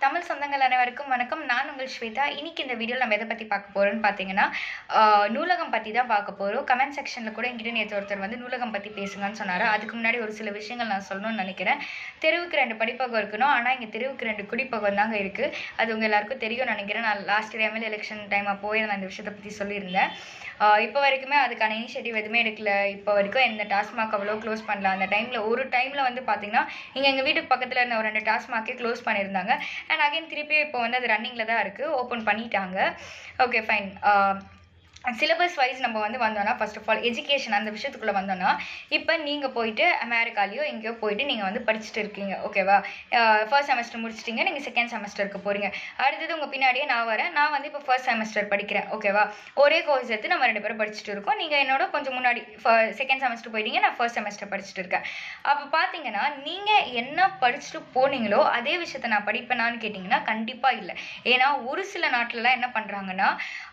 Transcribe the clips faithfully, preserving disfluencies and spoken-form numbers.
தமிழ் சொந்தங்கள் அனைவருக்கும் வணக்கம். நான் உங்கள் ஸ்வேதா. இன்னைக்கு இந்த வீடியோவில் நம்ம எதை பற்றி பார்க்க போகிறோம்னு பார்த்தீங்கன்னா நூலகம் பற்றி தான் பார்க்க போகிறோம். கமெண்ட் செக்ஷனில் கூட என்கிட்ட நேற்று ஒருத்தர் வந்து நூலகம் பற்றி பேசுங்கன்னு சொன்னார். அதுக்கு முன்னாடி ஒரு சில விஷயங்கள் நான் சொல்லணும்னு நினைக்கிறேன். தெருவுக்கு ரெண்டு படிப்பகம் இருக்கணும், ஆனால் இங்கே தெருவுக்கு ரெண்டு குடிப்பகம் தாங்க இருக்குது. அது உங்கள் எல்லாருக்கும் தெரியும் நினைக்கிறேன். நான் last year MLA election time அப்போவே நான் இந்த விஷயத்தை பற்றி சொல்லியிருந்தேன். இப்போ வரைக்குமே அதுக்கான இனிஷியேட்டிவ் எதுவுமே எடுக்கல. இப்போ வரைக்கும் எந்த டாஸ்மாக் அவ்வளோ க்ளோஸ் பண்ணல. அந்த டைமில் ஒரு டைமில் வந்து பார்த்தீங்கன்னா இங்கே எங்கள் வீட்டுக்கு பக்கத்தில் இருந்த ஒரு ரெண்டு டாஸ்மாக்கே க்ளோஸ் பண்ணியிருந்தாங்க. அண்ட் அகைன் திருப்பி இப்போ வந்து அது ரன்னிங்கில் தான் இருக்குது, ஓப்பன் பண்ணிட்டாங்க. Okay fine. சிலபஸ் வைஸ் நம்ம வந்து வந்தோம்னா ஃபர்ஸ்ட் ஆஃப் ஆல் எஜுகேஷன் அந்த விஷயத்துக்குள்ளே வந்தோம்னா இப்போ நீங்கள் போயிட்டு அமெரிக்காலேயோ எங்கேயோ போயிட்டு நீங்கள் வந்து படிச்சுட்டு இருக்கீங்க. ஓகேவா? ஃபர்ஸ்ட் செமஸ்டர் முடிச்சிட்டிங்க, நீங்கள் செகண்ட் செமஸ்டருக்கு போகிறீங்க. அடுத்தது உங்கள் பின்னாடியே நான் வரேன். நான் வந்து இப்போ ஃபர்ஸ்ட் செமஸ்டர் படிக்கிறேன். ஓகேவா? ஒரே கோர்ஸ் எடுத்து நம்ம ரெண்டு பேரும் படிச்சுட்டு இருக்கோம். நீங்கள் என்னோட கொஞ்சம் முன்னாடி செகண்ட் செமஸ்டர் போயிட்டீங்க, நான் ஃபர்ஸ்ட் செமஸ்டர் படிச்சுட்டு இருக்கேன். அப்போ பார்த்தீங்கன்னா நீங்கள் என்ன படிச்சுட்டு போனீங்களோ அதே விஷயத்தை நான் படிப்பேனான்னு கேட்டிங்கன்னா கண்டிப்பாக இல்லை. ஏன்னா ஒரு சில நாட்டிலலாம் என்ன பண்ணுறாங்கன்னா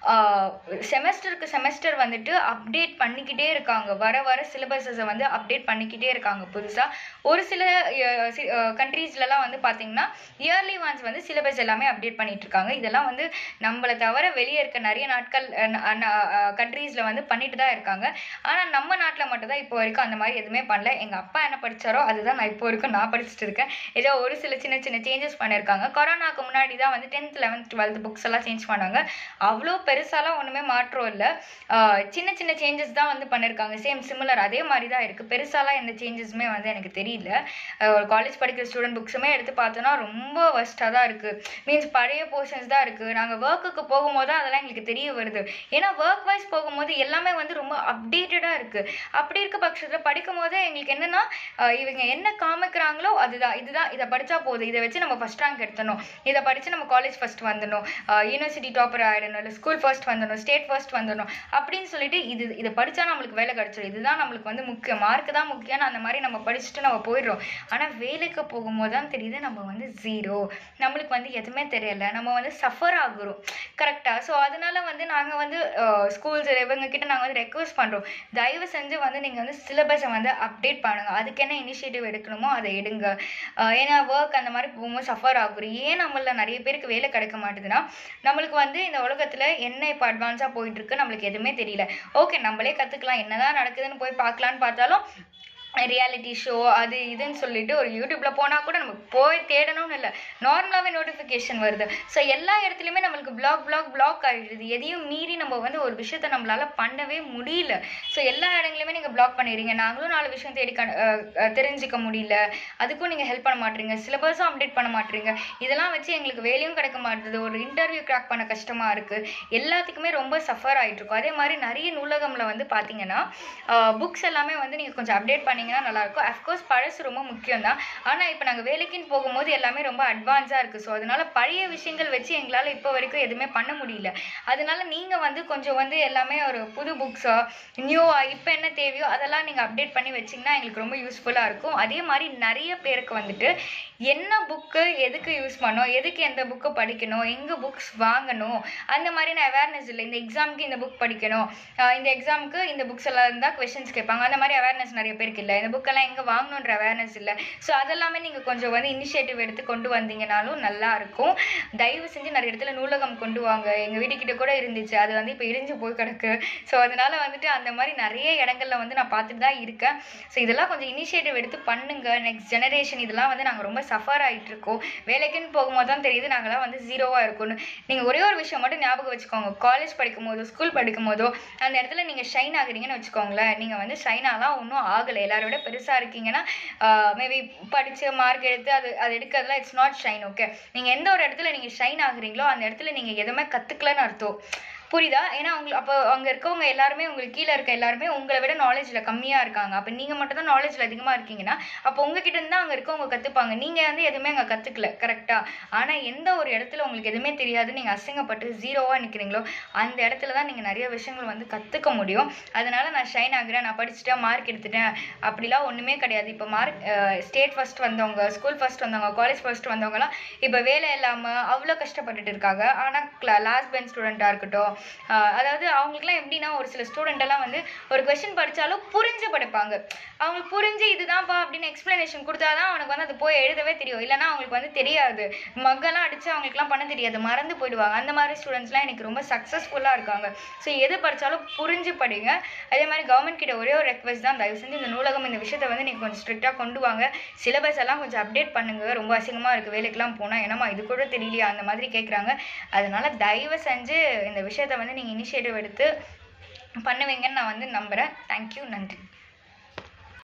செமஸ்டருக்கு செமஸ்டர் வந்துட்டு அப்டேட் பண்ணிக்கிட்டே இருக்காங்க. வர வர சிலபஸை வந்து அப்டேட் பண்ணிக்கிட்டே இருக்காங்க புதுசாக. ஒரு சில கண்ட்ரீஸ்லலாம் வந்து பார்த்தீங்கன்னா இயர்லி ஒன்ஸ் வந்து சிலபஸ் எல்லாமே அப்டேட் பண்ணிட்டு இருக்காங்க. இதெல்லாம் வந்து நம்மளை தவிர வெளியே இருக்க நிறைய நாட்கள் கண்ட்ரீஸில் வந்து பண்ணிட்டு தான் இருக்காங்க. ஆனால் நம்ம நாட்டில் மட்டும் தான் இப்போ வரைக்கும் அந்த மாதிரி எதுவுமே பண்ணல. எங்கள் அப்பா என்ன படித்தாரோ அதுதான் நான் இப்போ வரைக்கும் நான் படிச்சுட்டு இருக்கேன். ஏதோ ஒரு சில சின்ன சின்ன சேஞ்சஸ் பண்ணியிருக்காங்க. கொரோனாக்கு முன்னாடி தான் வந்து டென்த் லெவன்த் டுவெல்த் புக்ஸ் எல்லாம் சேஞ்ச் பண்ணாங்க. அவ்வளோ பெருசாலாம் ஒன்றுமே மாற்றம் இல்லை. சின்ன சின்ன சேஞ்சஸ் தான் வந்து பண்ணியிருக்காங்க. சேம் சிமிலர் அதே மாதிரி தான் இருக்குது. பெருசாலாம் எந்த சேஞ்சஸுமே வந்து எனக்கு தெரியல. ஒரு காலேஜ் படிக்கிற ஸ்டூடெண்ட் புக்ஸுமே எடுத்து பார்த்தோன்னா ரொம்ப ஒஸ்ட்டாக தான் இருக்குது. மீன்ஸ் பழைய போர்ஷன்ஸ் தான் இருக்குது. நாங்கள் ஒர்க்குக்கு போகும்போது தான் அதெல்லாம் எங்களுக்கு தெரிய வருது. ஏன்னா ஒர்க் வைஸ் போகும்போது எல்லாமே வந்து ரொம்ப அப்டேட்டடாக இருக்குது. அப்படி இருக்க பட்சத்தில் படிக்கும் போது எங்களுக்கு என்னென்னா இவங்க என்ன காமிக்கிறாங்களோ அதுதான், இதுதான், இதை படித்தா போதும், இதை வச்சு நம்ம ஃபஸ்ட் ரேங்க் எடுத்தணும், இதை படித்து நம்ம காலேஜ் ஃபஸ்ட் வந்துடணும், யூனிவர்சிட்டி டாப்பர் ஆகிடணும், இல்லை ஸ்கூல் ஃபர்ஸ்ட் வந்துடணும், ஸ்டேட் ஃபர்ஸ்ட் வந்துடணும் அப்படின்னு சொல்லிட்டு இது இதை படித்தா நம்மளுக்கு வேலை கிடைச்சிடும், இதுதான் நம்மளுக்கு வந்து முக்கியம், மார்க்கு தான் முக்கியம், அந்த மாதிரி நம்ம படிச்சுட்டு நம்ம போயிடுறோம். ஆனால் வேலைக்கு போகும்போது தான் தெரியுது நம்ம வந்து ஜீரோ, நம்மளுக்கு வந்து எதுவுமே தெரியலை, நம்ம வந்து சஃபர் ஆகுறோம். கரெக்டாக? ஸோ அதனால வந்து நாங்கள் வந்து ஸ்கூல்ஸ் இவங்க கிட்ட நாங்கள் வந்து ரெக்வஸ்ட் பண்ணுறோம், தயவு செஞ்சு வந்து நீங்கள் வந்து சிலபஸை வந்து அப்டேட் பண்ணுங்கள். அதுக்கு என்ன இனிஷியேட்டிவ் எடுக்கணுமோ அதை எடுங்க. ஏன்னா ஒர்க் அந்த மாதிரி போகும்போது சஃபர் ஆகுறோம். ஏன் நம்மள நிறைய பேருக்கு வேலை கிடைக்க மாட்டேதுன்னா நம்மளுக்கு வந்து இந்த உலகத்தில் என்ன இப்போ அட்வான்ஸாக போயிட்டு இருக்கு நம்மளுக்கு எதுவுமே தெரியல. ஓகே, நம்மளே கற்றுக்கலாம், என்னதான் நடக்குதுன்னு போய் பார்க்கலான்னு பார்த்தாலும் ரியாலிட்டி ஷோ அது இதுன்னு சொல்லிட்டு ஒரு யூடியூப்பில் போனால் கூட நம்ம போய் தேடணும்னு இல்லை, நார்மலாகவே நோட்டிஃபிகேஷன் வருது. ஸோ எல்லா இடத்துலையுமே நம்மளுக்கு பிளாக் பிளாக் பிளாக் ஆகிடுது. எதையும் மீறி நம்ம வந்து ஒரு விஷயத்த நம்மளால் பண்ணவே முடியல. ஸோ எல்லா இடங்களையுமே நீங்கள் பிளாக் பண்ணிடுறீங்க. நாங்களும் நாலு விஷயம் தேடி தெரிஞ்சிக்க முடியல, அதுக்கும் நீங்கள் ஹெல்ப் பண்ண மாட்டீங்க, சிலபஸும் அப்டேட் பண்ண மாட்டீங்க. இதெல்லாம் வச்சு எங்களுக்கு வேலையும் கிடைக்க மாட்டுது, ஒரு இன்டர்வியூ கிராக் பண்ண கஷ்டமாக இருக்குது, எல்லாத்துக்குமே ரொம்ப சஃபர் ஆகிட்டு இருக்கும். அதே மாதிரி நிறைய நூலகம்ல வந்து பார்த்தீங்கன்னா புக்ஸ் எல்லாமே வந்து நீங்கள் கொஞ்சம் அப்டேட் பண்ணி நல்லா இருக்கும். அஃப்கோர்ஸ் பழசு ரொம்ப முக்கியம் தான். ஆனால் இப்போ நாங்கள் வேலைக்குன்னு போகும்போது எல்லாமே ரொம்ப அட்வான்ஸாக இருக்குது. ஸோ அதனால பழைய விஷயங்கள் வச்சு எங்களால் இப்போ வரைக்கும் எதுவுமே பண்ண முடியல. அதனால நீங்கள் வந்து கொஞ்சம் வந்து எல்லாமே ஒரு புது புக்ஸா நியூவாக இப்போ என்ன தேவையோ அதெல்லாம் நீங்கள் அப்டேட் பண்ணி வச்சிங்கன்னா எங்களுக்கு ரொம்ப யூஸ்ஃபுல்லாக இருக்கும். அதே மாதிரி நிறைய பேருக்கு வந்துட்டு என்ன புக்கு எதுக்கு யூஸ் பண்ணணும், எதுக்கு எந்த புக்கு படிக்கணும், எங்கே புக்ஸ் வாங்கணும், அந்த மாதிரியான அவேர்னஸ் இல்லை. இந்த எக்ஸாமுக்கு இந்த புக் படிக்கணும், இந்த எக்ஸாமுக்கு இந்த புக்ஸ் எல்லாம் இருந்தால் கொஸ்டின்ஸ் கேட்பாங்க, அந்த மாதிரி அவேர்னஸ் நிறைய பேருக்கு இல்லை. இந்த புக்கெல்லாம் எங்கே வாங்கணுன்ற அவேர்னஸ் இல்லை. ஸோ அதெல்லாமே நீங்கள் கொஞ்சம் வந்து இனிஷியேட்டிவ் எடுத்து கொண்டு வந்தீங்கனாலும் நல்லா இருக்கும். தயவு செஞ்சு நிறைய இடத்துல நூலகம் கொண்டு வாங்க. எங்கள் வீட்டுக்கிட்ட கூட இருந்துச்சு, அது வந்து இப்போ இடிஞ்சு போய் கிடக்கு. ஸோ அதனால வந்துட்டு அந்த மாதிரி நிறைய இடங்கள்ல வந்து நான் பார்த்துட்டு தான் இருக்கேன். ஸோ இதெல்லாம் கொஞ்சம் இனிஷியேட்டிவ் எடுத்து பண்ணுங்க. நெக்ஸ்ட் ஜெனரேஷன் இதெல்லாம் வந்து நாங்கள் ரொம்ப சஃபர் ஆகிட்டு இருக்கோம். வேலைக்குன்னு போகும்போது தான் தெரியுது நாங்களாம் வந்து ஜீரோவாக இருக்கும்னு. நீங்கள் ஒரே ஒரு விஷயம் மட்டும் ஞாபகம் வச்சுக்கோங்க, காலேஜ் படிக்கும் போதோ ஸ்கூல் படிக்கும் போதோ அந்த இடத்துல நீங்கள் ஷைன் ஆகுறீங்கன்னு வச்சுக்கோங்களேன், நீங்கள் வந்து ஷைனாலாம் ஒன்றும் ஆகலை. எல்லாரோட பெருசாக இருக்கீங்கன்னா மேபி படித்து மார்க் எடுத்து அது அது எடுக்கிறதுலாம் இட்ஸ் நாட் ஷைன். ஓகே, நீங்கள் எந்த ஒரு இடத்துல நீங்கள் ஷைன் ஆகுறீங்களோ அந்த இடத்துல நீங்கள் எதுவுமே கற்றுக்கலன்னு அர்த்தம். புரியுதா? ஏன்னா உங்களுக்கு அப்போ அங்கே இருக்கவங்க எல்லாருமே உங்களுக்கு கீழே இருக்க எல்லாருமே உங்களை விட நாலேஜில் கம்மியாக இருக்காங்க. அப்போ நீங்கள் மட்டும் தான் நாலேஜில் அதிகமாக இருக்கீங்கன்னா அப்போ உங்ககிட்ட இருந்து தான் அங்கே இருக்கவங்க கற்றுப்பாங்க. நீங்கள் வந்து எதுவுமே அங்கே கற்றுக்கல. கரெக்டாக? ஆனால் எந்த ஒரு இடத்துல உங்களுக்கு எதுவுமே தெரியாது, நீங்கள் அசிங்கப்பட்டு ஜீரோவாக நிற்கிறீங்களோ அந்த இடத்துல தான் நீங்கள் நிறைய விஷயங்கள் வந்து கற்றுக்க முடியும். அதனால நான் ஷைன் ஆகுறேன், நான் படிச்சுட்டேன், மார்க் எடுத்துட்டேன் அப்படிலாம் ஒன்றுமே கிடையாது. இப்போ மார்க் ஸ்டேட் ஃபர்ஸ்ட் வந்தவங்க, ஸ்கூல் ஃபர்ஸ்ட் வந்தவங்க, காலேஜ் ஃபர்ஸ்ட் வந்தவங்கலாம் இப்போ வேலை இல்லாமல் அவ்வளோ கஷ்டப்பட்டுட்டு இருக்காங்க. ஆனால் லாஸ்ட் பெஞ்ச் ஸ்டூடெண்ட்டாக இருக்கட்டும், அதாவது அவங்களுக்குலாம் எப்படின்னா ஒரு சில ஸ்டூடெண்ட் எல்லாம் வந்து ஒரு கொஸ்டின் படித்தாலும் புரிஞ்சு படிப்பாங்க. அவங்களுக்கு புரிஞ்சு இதுதான்ப்பா அப்படின்னு எக்ஸ்பிளனேஷன் கொடுத்தாதான் அவனுக்கு வந்து அது போய் எழுதவே தெரியும். இல்லைன்னா அவங்களுக்கு வந்து தெரியாது, மக்கெல்லாம் அடிச்சு அவங்களுக்குலாம் பண்ண தெரியாது, மறந்து போயிடுவாங்க. அந்த மாதிரி ஸ்டூடெண்ட்ஸ்லாம் எனக்கு ரொம்ப சக்ஸஸ்ஃபுல்லாக இருக்காங்க. ஸோ எது படித்தாலும் புரிஞ்சு படிங்க. அதே மாதிரி கவர்மெண்ட் கிட்ட ஒரே ஒரு ரெக்வஸ்ட் தான், தயவு செஞ்சு இந்த நூலகம் இந்த விஷயத்தை வந்து நீங்கள் கொஞ்சம் ஸ்ட்ரிக்டாக கொண்டு வாங்க. சிலபஸ் எல்லாம் கொஞ்சம் அப்டேட் பண்ணுங்க. ரொம்ப அசிங்கமாக இருக்குது வேலைக்கெல்லாம் போனால், ஏன்னா இது கூட தெரியலையா அந்த மாதிரி கேட்குறாங்க. அதனால தயவு செஞ்சு இந்த விஷயத்தை வந்து நீங்கள் இனிஷியேட்டிவ் எடுத்து பண்ணுவீங்கன்னு நான் வந்து நம்புகிறேன். தேங்க்யூ, நன்றி.